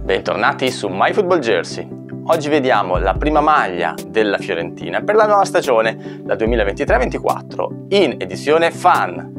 Bentornati su MyFootballJersey. Oggi vediamo la prima maglia della Fiorentina per la nuova stagione, la 2023-24, in edizione Fan.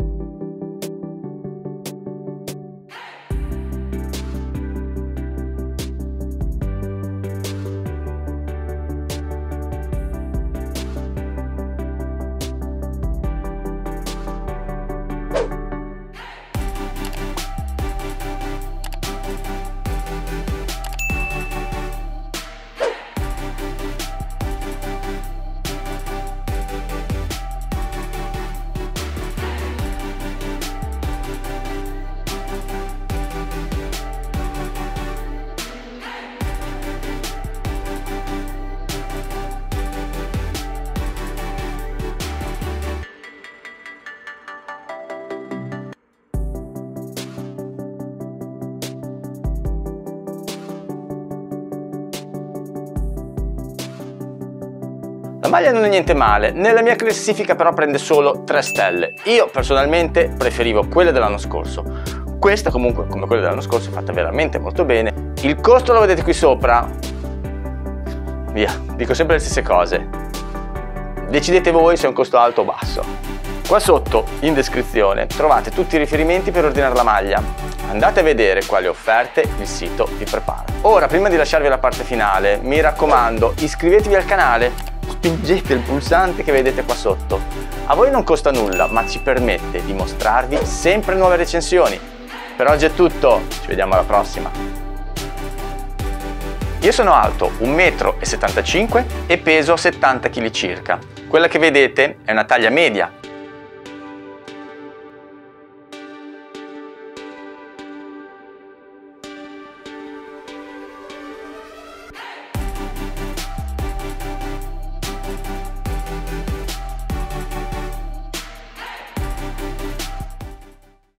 La maglia non è niente male, nella mia classifica però prende solo 3 stelle. Io personalmente preferivo quelle dell'anno scorso. Questa comunque, come quelle dell'anno scorso, è fatta veramente molto bene. Il costo lo vedete qui sopra. Via, dico sempre le stesse cose. Decidete voi se è un costo alto o basso. Qua sotto, in descrizione, trovate tutti i riferimenti per ordinare la maglia. Andate a vedere quali offerte il sito vi prepara. Ora, prima di lasciarvi la parte finale, mi raccomando, iscrivetevi al canale. Spingete il pulsante che vedete qua sotto. A voi non costa nulla, ma ci permette di mostrarvi sempre nuove recensioni. Per oggi è tutto, ci vediamo alla prossima. Io sono alto 1,75 m e peso 70 kg circa. Quella che vedete è una taglia media,